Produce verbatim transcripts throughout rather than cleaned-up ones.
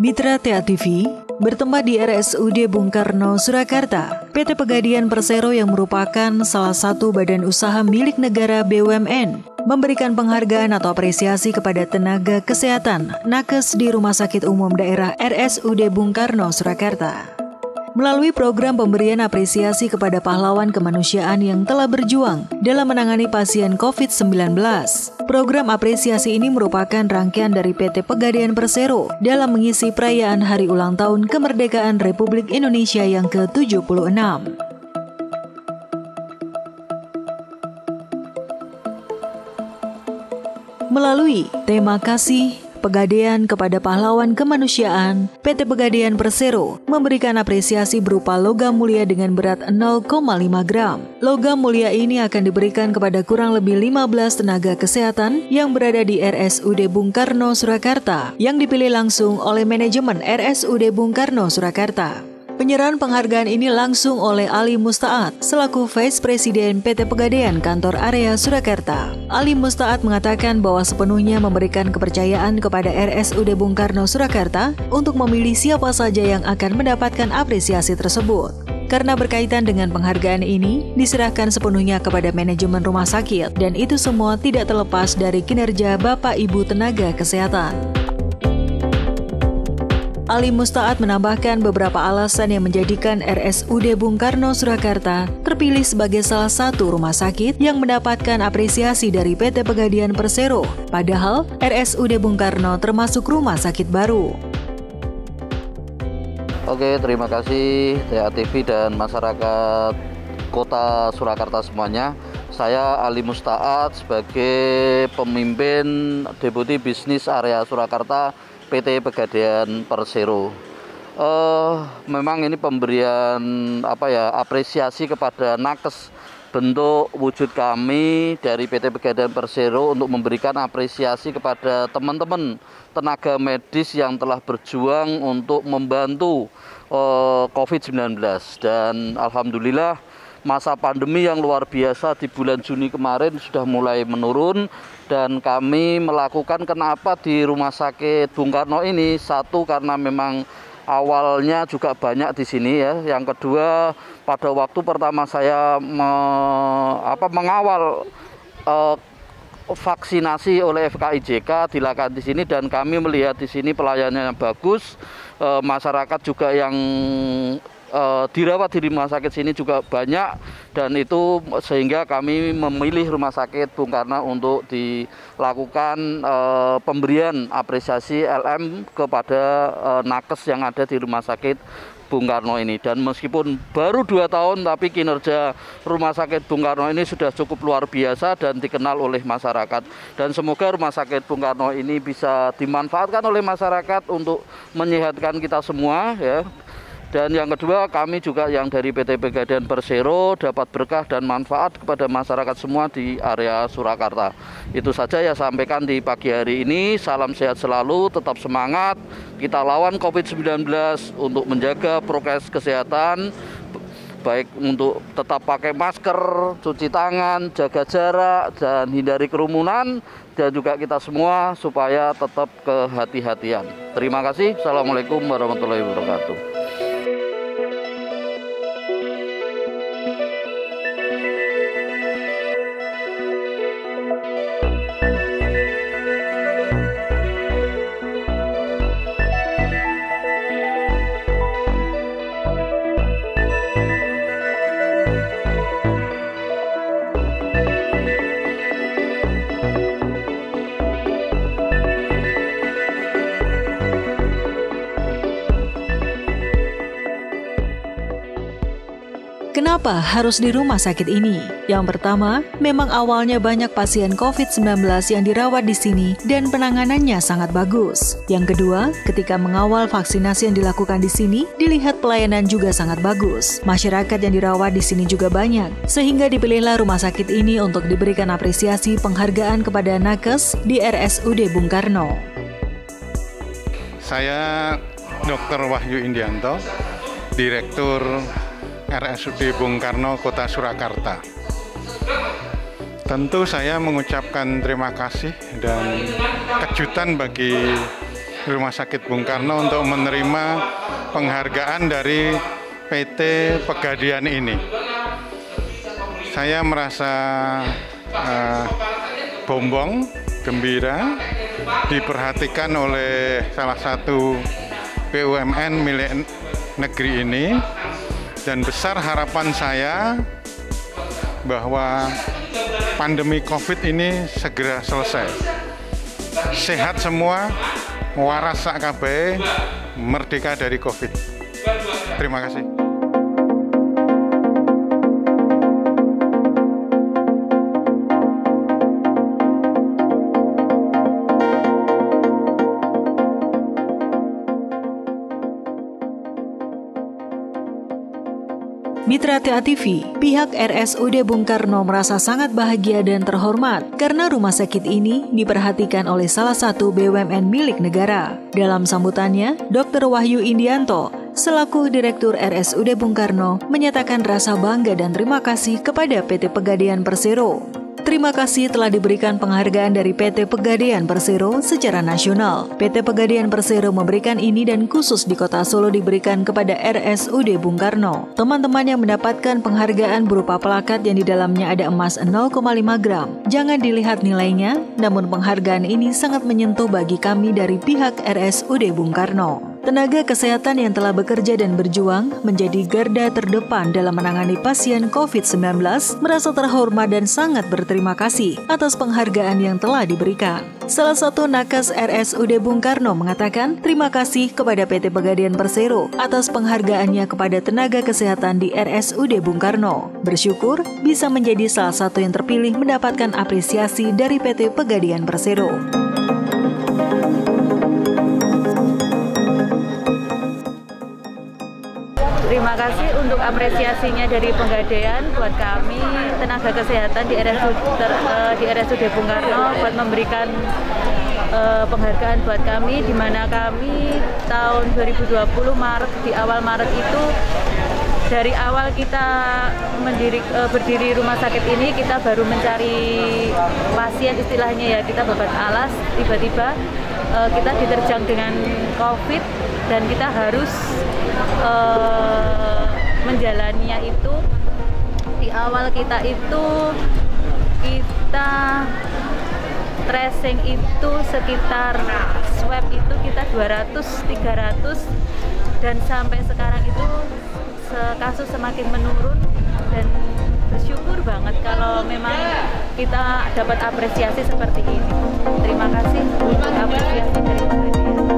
Mitra T A T V bertempat di R S U D Bung Karno, Surakarta. P T Pegadaian Persero yang merupakan salah satu badan usaha milik negara B U M N memberikan penghargaan atau apresiasi kepada tenaga kesehatan nakes di Rumah Sakit Umum Daerah R S U D Bung Karno, Surakarta. Melalui program pemberian apresiasi kepada pahlawan kemanusiaan yang telah berjuang dalam menangani pasien covid sembilan belas. Program apresiasi ini merupakan rangkaian dari P T Pegadaian Persero dalam mengisi perayaan Hari Ulang Tahun Kemerdekaan Republik Indonesia yang ke tujuh puluh enam. Melalui tema kasih Pegadaian kepada pahlawan kemanusiaan, P T Pegadaian Persero memberikan apresiasi berupa logam mulia dengan berat nol koma lima gram. Logam mulia ini akan diberikan kepada kurang lebih lima belas tenaga kesehatan yang berada di R S U D Bung Karno, Surakarta, yang dipilih langsung oleh manajemen R S U D Bung Karno, Surakarta. Penyerahan penghargaan ini langsung oleh Ali Mustaat selaku Vice Presiden P T Pegadaian Kantor Area Surakarta. Ali Mustaat mengatakan bahwa sepenuhnya memberikan kepercayaan kepada R S U D Bung Karno, Surakarta untuk memilih siapa saja yang akan mendapatkan apresiasi tersebut. Karena berkaitan dengan penghargaan ini, diserahkan sepenuhnya kepada manajemen rumah sakit dan itu semua tidak terlepas dari kinerja Bapak Ibu tenaga kesehatan. Ali Mustaat menambahkan beberapa alasan yang menjadikan R S U D Bung Karno, Surakarta terpilih sebagai salah satu rumah sakit yang mendapatkan apresiasi dari P T Pegadaian Persero, padahal R S U D Bung Karno termasuk rumah sakit baru. Oke, terima kasih T A T V dan masyarakat Kota Surakarta semuanya. Saya Ali Mustaat sebagai pemimpin Deputi Bisnis Area Surakarta P T Pegadaian Persero. Uh, memang ini pemberian apa ya apresiasi kepada nakes, bentuk wujud kami dari P T Pegadaian Persero untuk memberikan apresiasi kepada teman-teman tenaga medis yang telah berjuang untuk membantu uh, covid sembilan belas. Dan alhamdulillah masa pandemi yang luar biasa di bulan Juni kemarin sudah mulai menurun. Dan kami melakukan kenapa di Rumah Sakit Bung Karno ini, satu karena memang awalnya juga banyak di sini ya. Yang kedua, pada waktu pertama saya me, apa, mengawal eh, vaksinasi oleh F K I J K dilakukan di sini dan kami melihat di sini pelayanannya bagus, eh, masyarakat juga yang Uh, dirawat di rumah sakit sini juga banyak dan itu sehingga kami memilih Rumah Sakit Bung Karno untuk dilakukan uh, pemberian apresiasi L M kepada uh, nakes yang ada di Rumah Sakit Bung Karno ini. Dan meskipun baru dua tahun tapi kinerja Rumah Sakit Bung Karno ini sudah cukup luar biasa dan dikenal oleh masyarakat. Dan semoga Rumah Sakit Bung Karno ini bisa dimanfaatkan oleh masyarakat untuk menyehatkan kita semua ya. Dan yang kedua, kami juga yang dari P T Pegadaian Persero dapat berkah dan manfaat kepada masyarakat semua di area Surakarta. Itu saja ya sampaikan di pagi hari ini. Salam sehat selalu, tetap semangat. Kita lawan covid sembilan belas untuk menjaga prokes kesehatan. Baik untuk tetap pakai masker, cuci tangan, jaga jarak, dan hindari kerumunan. Dan juga kita semua supaya tetap kehati-hatian. Terima kasih. Assalamualaikum warahmatullahi wabarakatuh. Kenapa harus di rumah sakit ini? Yang pertama, memang awalnya banyak pasien covid sembilan belas yang dirawat di sini dan penanganannya sangat bagus. Yang kedua, ketika mengawal vaksinasi yang dilakukan di sini, dilihat pelayanan juga sangat bagus. Masyarakat yang dirawat di sini juga banyak, sehingga dipilihlah rumah sakit ini untuk diberikan apresiasi penghargaan kepada nakes di R S U D Bung Karno. Saya Dokter Wahyu Indianto, Direktur R S U D Bung Karno Kota Surakarta. Tentu saya mengucapkan terima kasih dan kejutan bagi Rumah Sakit Bung Karno untuk menerima penghargaan dari P T Pegadaian ini. Saya merasa uh, bombong, gembira, diperhatikan oleh salah satu B U M N milik negeri ini, dan besar harapan saya bahwa pandemi COVID ini segera selesai. Sehat semua, waras sak kabeh, merdeka dari COVID. Terima kasih. Mitra T A T V, pihak R S U D Bung Karno merasa sangat bahagia dan terhormat karena rumah sakit ini diperhatikan oleh salah satu B U M N milik negara. Dalam sambutannya, Dokter Wahyu Indianto selaku Direktur R S U D Bung Karno menyatakan rasa bangga dan terima kasih kepada P T Pegadaian Persero. Terima kasih telah diberikan penghargaan dari P T Pegadaian Persero secara nasional. P T Pegadaian Persero memberikan ini dan khusus di Kota Solo diberikan kepada R S U D Bung Karno. Teman-teman yang mendapatkan penghargaan berupa plakat yang di dalamnya ada emas nol koma lima gram. Jangan dilihat nilainya, namun penghargaan ini sangat menyentuh bagi kami dari pihak R S U D Bung Karno. Tenaga kesehatan yang telah bekerja dan berjuang menjadi garda terdepan dalam menangani pasien COVID sembilan belas merasa terhormat dan sangat berterima kasih atas penghargaan yang telah diberikan. Salah satu nakes R S U D Bung Karno mengatakan terima kasih kepada P T Pegadaian Persero atas penghargaannya kepada tenaga kesehatan di R S U D Bung Karno. Bersyukur bisa menjadi salah satu yang terpilih mendapatkan apresiasi dari P T Pegadaian Persero. Terima kasih untuk apresiasinya dari Pegadaian buat kami tenaga kesehatan di R S U D, di R S U D Bung Karno buat memberikan uh, penghargaan buat kami, di mana kami tahun dua ribu dua puluh Maret, di awal Maret itu dari awal kita mendiri, uh, berdiri rumah sakit ini kita baru mencari pasien, istilahnya ya kita babat alas, tiba-tiba uh, kita diterjang dengan COVID dan kita harus uh, menjalaninya itu. Di awal kita itu kita tracing itu sekitar swab itu kita dua ratus tiga ratus, dan sampai sekarang itu kasus semakin menurun, dan bersyukur banget kalau memang kita dapat apresiasi seperti ini. Terima kasih untuk apresiasi dari Pegadaian.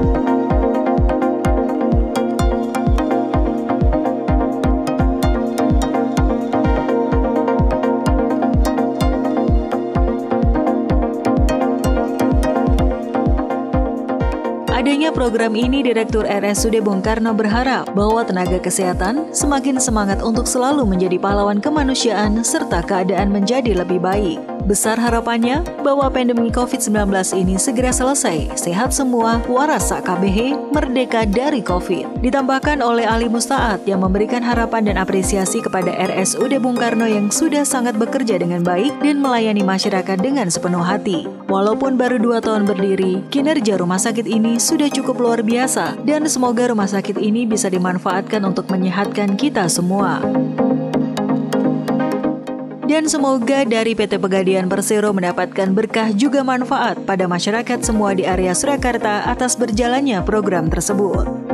Adanya program ini, Direktur R S U D Bung Karno berharap bahwa tenaga kesehatan semakin semangat untuk selalu menjadi pahlawan kemanusiaan serta keadaan menjadi lebih baik. Besar harapannya bahwa pandemi COVID sembilan belas ini segera selesai, sehat semua, waras sak kabeh, merdeka dari COVID. Ditambahkan oleh Ali Mustaat yang memberikan harapan dan apresiasi kepada R S U D Bung Karno yang sudah sangat bekerja dengan baik dan melayani masyarakat dengan sepenuh hati. Walaupun baru dua tahun berdiri, kinerja rumah sakit ini sudah cukup luar biasa dan semoga rumah sakit ini bisa dimanfaatkan untuk menyehatkan kita semua. Dan semoga dari P T Pegadaian Persero mendapatkan berkah juga manfaat pada masyarakat semua di area Surakarta atas berjalannya program tersebut.